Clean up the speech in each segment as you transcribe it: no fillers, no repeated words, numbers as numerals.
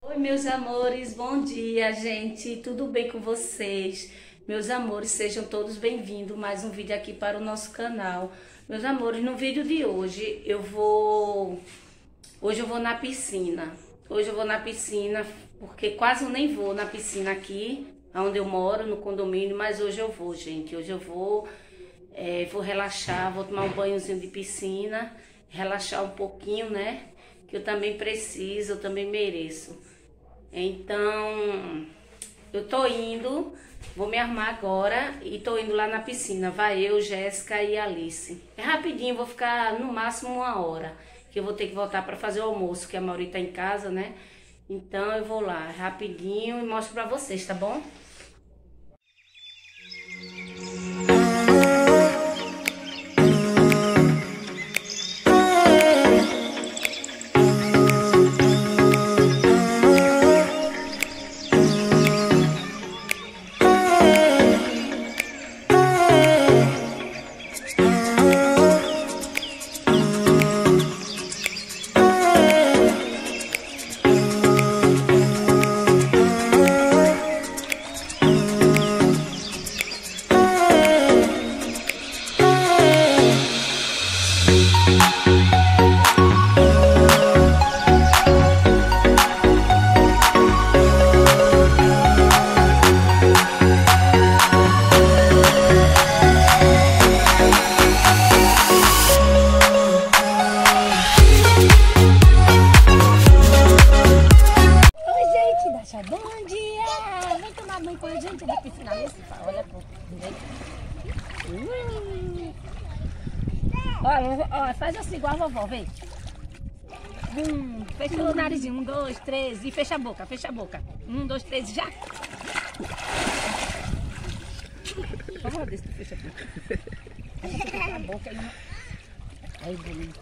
Oi, meus amores, bom dia, gente. Tudo bem com vocês? Meus amores, sejam todos bem-vindos. Mais um vídeo aqui para o nosso canal. Meus amores, no vídeo de hoje eu vou na piscina. Hoje eu vou na piscina porque quase eu nem vou na piscina aqui, onde eu moro, no condomínio, mas hoje eu vou, gente. Hoje eu vou relaxar, vou tomar um banhozinho de piscina, relaxar um pouquinho, né? Que eu também preciso, eu também mereço. Então, eu tô indo, vou me arrumar agora e tô indo lá na piscina. Vai eu, Jéssica e Alice. É rapidinho, vou ficar no máximo 1 hora, que eu vou ter que voltar para fazer o almoço, que a Mauri tá em casa, né? Então eu vou lá rapidinho e mostro pra vocês, tá bom? Bom dia! Vem tomar banho com a gente da piscina. Olha pro direito. Olha, faz assim igual a vovó, vem. Fecha o narizinho. 1, 2, 3 e fecha a boca, fecha a boca. 1, 2, 3 e já! Vamos lá, deixa tu fecha a boca. Fecha a boca aí. Aí, bonito.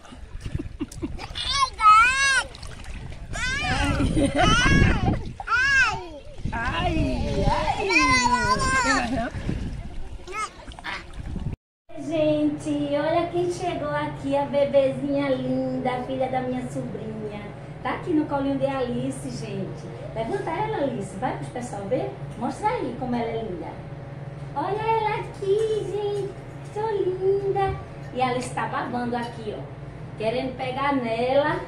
Gente, olha quem chegou aqui, a bebezinha linda, a filha da minha sobrinha. Tá aqui no colinho de Alice, gente. Levanta ela, Alice, vai para o pessoal ver. Mostra aí como ela é linda. Olha ela aqui, gente, tão linda. E a Alice tá babando aqui, ó, querendo pegar nela.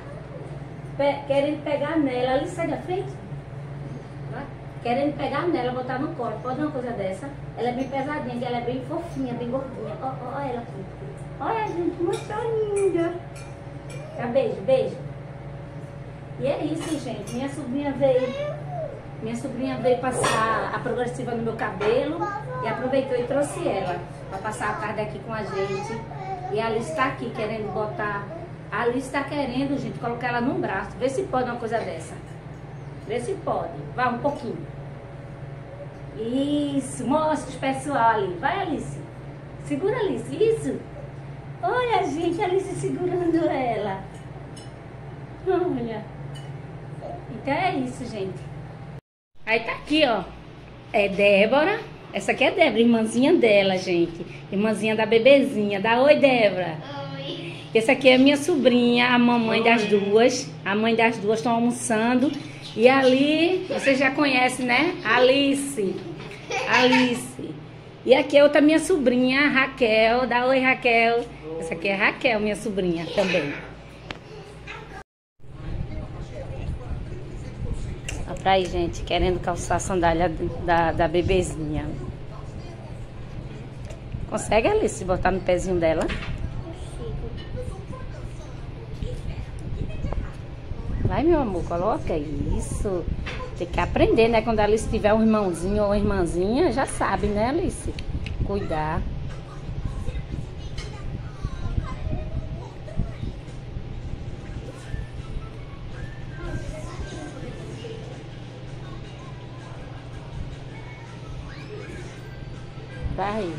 Alice, sai da frente. Querendo pegar nela, botar no colo. Pode uma coisa dessa? Ela é bem pesadinha, ela é bem fofinha, bem gordinha. Olha ela aqui. Olha, gente, muito linda. Tá, beijo, beijo. E é isso, gente. Minha sobrinha veio passar a progressiva no meu cabelo e aproveitou e trouxe ela para passar a tarde aqui com a gente. E a Alice tá aqui querendo botar. A Alice tá querendo, gente, colocar ela num braço. Vê se pode uma coisa dessa. Vê se pode. Vai um pouquinho. Isso. Mostra os pessoal ali. Vai, Alice. Segura, Alice. Isso. Olha, gente, a Alice segurando ela. Olha. Então é isso, gente. Aí tá aqui, ó. É Débora. Essa aqui é Débora, irmãzinha dela, gente. Irmãzinha da bebezinha. Dá oi, Débora. Oi. Essa aqui é minha sobrinha, a mamãe das duas. A mãe das duas estão almoçando. E ali, vocês já conhecem, né? Alice. E aqui é outra minha sobrinha, Raquel. Dá oi, Raquel. Essa aqui é Raquel, minha sobrinha também. Olha pra aí, gente, querendo calçar a sandália da bebezinha. Consegue, Alice, botar no pezinho dela? Vai, meu amor, coloca isso. Tem que aprender, né? Quando a Alice tiver um irmãozinho ou uma irmãzinha, já sabe, né, Alice? Cuidar. Vai.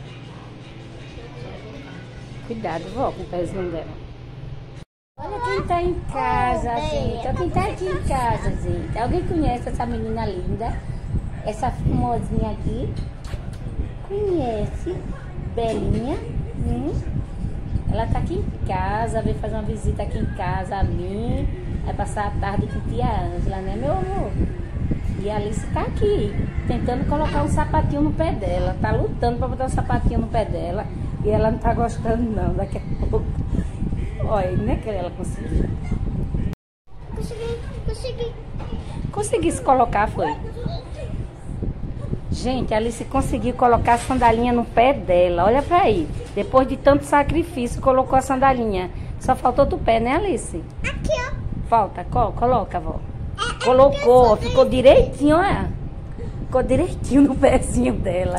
Cuidado, vó, com o pezinho dela. Olha quem tá em casa, gente. Olha quem tá aqui em casa, gente. Alguém conhece essa menina linda? Essa famosinha aqui? Conhece? Belinha? Ela tá aqui em casa, veio fazer uma visita aqui em casa a mim. Vai passar a tarde com tia Ângela, né, meu amor? E a Alice tá aqui, tentando colocar um sapatinho no pé dela. Tá lutando pra botar um sapatinho no pé dela. E ela não tá gostando, não. Daqui a pouco. Olha, não é que ela conseguiu. Consegui. Consegui se colocar, foi. Gente, a Alice conseguiu colocar a sandalinha no pé dela. Olha pra aí. Depois de tanto sacrifício, colocou a sandalinha. Só faltou do pé, né, Alice? Aqui, ó. Falta, coloca, vó. Colocou, ficou direitinho, olha. Ficou direitinho no pezinho dela.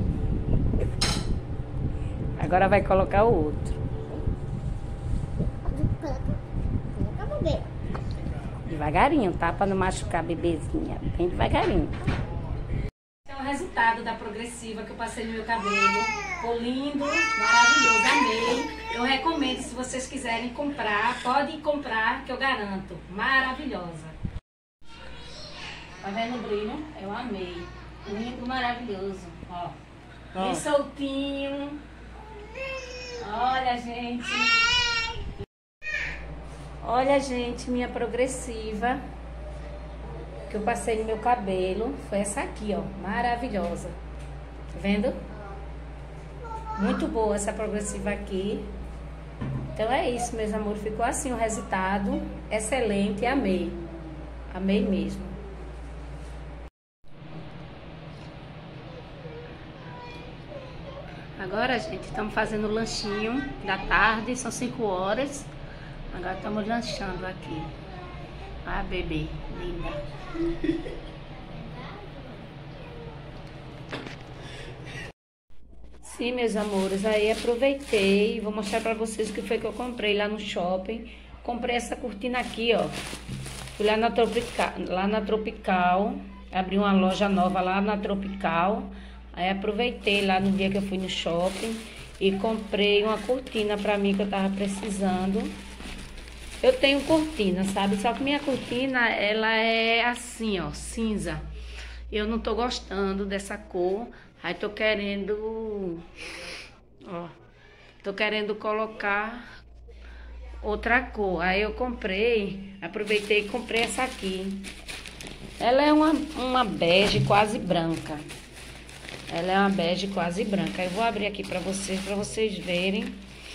Agora vai colocar o outro. Coloca, bebê. Devagarinho, tá? Pra não machucar a bebezinha. Bem devagarinho. É o resultado da progressiva que eu passei no meu cabelo. Ficou lindo, maravilhoso, amei. Eu recomendo, se vocês quiserem comprar, podem comprar, que eu garanto. Maravilhosa. Tá vendo o brilho? Eu amei. Lindo, maravilhoso. Ó. Bem soltinho. Olha, gente. Olha, gente, minha progressiva que eu passei no meu cabelo foi essa aqui, ó. Maravilhosa. Tá vendo? Muito boa essa progressiva aqui. Então é isso, meus amores. Ficou assim o resultado. Excelente, amei. Amei mesmo. Agora, gente, estamos fazendo o lanchinho da tarde, são 5 horas. Agora estamos lanchando aqui. Ah, bebê, linda. Sim, meus amores, aí aproveitei e vou mostrar pra vocês o que foi que eu comprei lá no shopping. Comprei essa cortina aqui, ó. Fui lá na Tropical, abri uma loja nova lá na Tropical. Aí aproveitei lá no dia que eu fui no shopping e comprei uma cortina pra mim que eu tava precisando. Eu tenho cortina, sabe? Só que minha cortina, ela é assim, ó, cinza. Eu não tô gostando dessa cor. Aí tô querendo, ó, tô querendo colocar outra cor. Aí eu comprei, aproveitei e comprei essa aqui. Ela é uma bege quase branca. Ela é uma bege quase branca. Eu vou abrir aqui pra vocês verem.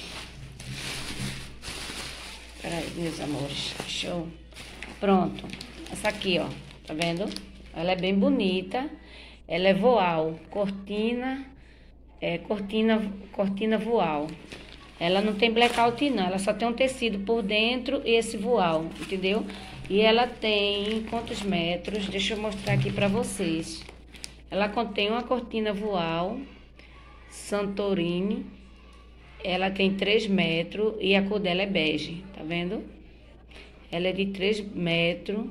Peraí, meus amores. Show. Pronto. Essa aqui, ó. Tá vendo? Ela é bem bonita. Ela é voal. Cortina voal. Ela não tem blackout, não. Ela só tem um tecido por dentro e esse voal. Entendeu? E ela tem quantos metros? Deixa eu mostrar aqui pra vocês. Ela contém uma cortina voal Santorini. Ela tem 3 metros e a cor dela é bege, tá vendo? Ela é de 3 metros.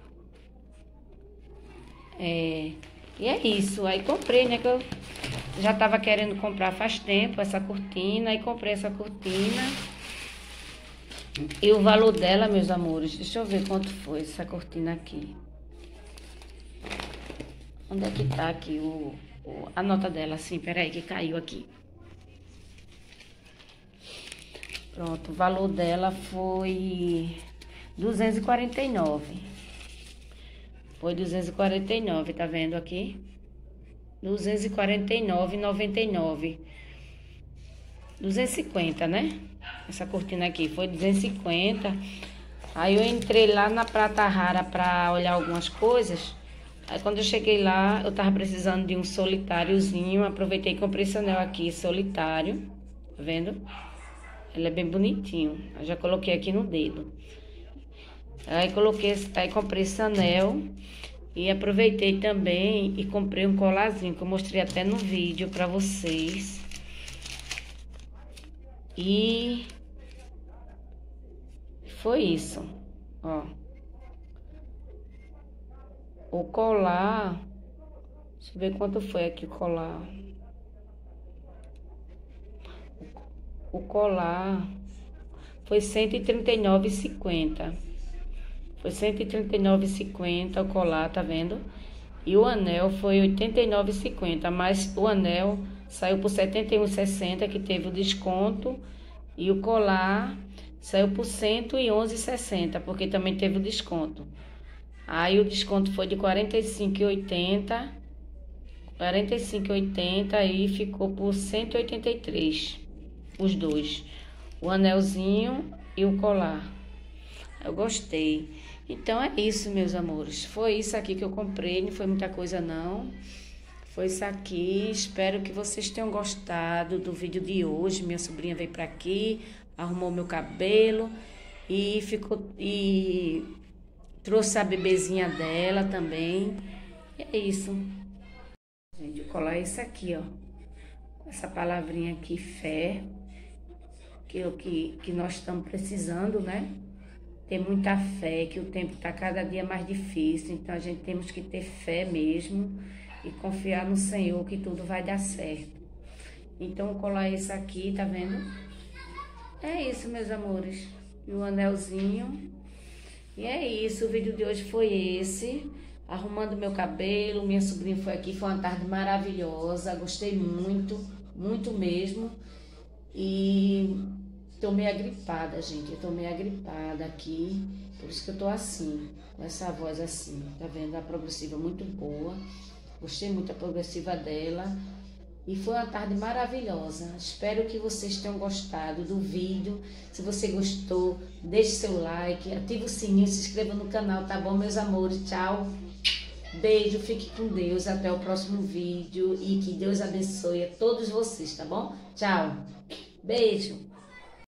E é isso. Aí comprei, né? Que eu já tava querendo comprar faz tempo essa cortina. Aí comprei essa cortina. E o valor dela, meus amores, deixa eu ver quanto foi essa cortina aqui. Onde é que tá aqui a nota dela? Assim, peraí, que caiu aqui. Pronto, o valor dela foi 249. Foi 249, tá vendo aqui? 249,99. 250, né? Essa cortina aqui foi 250. Aí eu entrei lá na Prata Rara pra olhar algumas coisas. Aí quando eu cheguei lá, eu tava precisando de um solitáriozinho. Aproveitei e comprei esse anel aqui, solitário. Tá vendo? Ele é bem bonitinho. Eu já coloquei aqui no dedo. Aí comprei esse anel. E aproveitei também e comprei um colarzinho, que eu mostrei até no vídeo pra vocês. E foi isso, ó. O colar, deixa eu ver quanto foi aqui o colar. O colar foi R$139,50. Foi R$139,50 o colar, tá vendo? E o anel foi R$89,50, mas o anel saiu por R$71,60, que teve o desconto. E o colar Saiu por R$111,60, porque também teve o desconto. Aí o desconto foi de R$45,80. R$45,80 e ficou por R$183, os dois. O anelzinho e o colar. Eu gostei. Então é isso, meus amores. Foi isso aqui que eu comprei, não foi muita coisa não. Foi isso aqui. Espero que vocês tenham gostado do vídeo de hoje. Minha sobrinha veio pra aqui, arrumou meu cabelo e trouxe a bebezinha dela também. E é isso. Gente, eu colar esse aqui, ó. Essa palavrinha aqui, fé. Que nós estamos precisando, né? Ter muita fé, que o tempo está cada dia mais difícil. Então, a gente temos que ter fé mesmo e confiar no Senhor que tudo vai dar certo. Então, vou colar esse aqui, tá vendo? É isso, meus amores. E o anelzinho. E é isso, o vídeo de hoje foi esse. Arrumando meu cabelo, minha sobrinha foi aqui, foi uma tarde maravilhosa. Gostei muito, muito mesmo. E tô meio agripada, gente. Eu tô meio agripada aqui. Por isso que eu tô assim, com essa voz assim. Tá vendo? A progressiva muito boa. Gostei muito da progressiva dela. E foi uma tarde maravilhosa. Espero que vocês tenham gostado do vídeo. Se você gostou, deixe seu like, ative o sininho, se inscreva no canal, tá bom, meus amores? Tchau. Beijo, fique com Deus. Até o próximo vídeo. E que Deus abençoe a todos vocês, tá bom? Tchau. Beijo.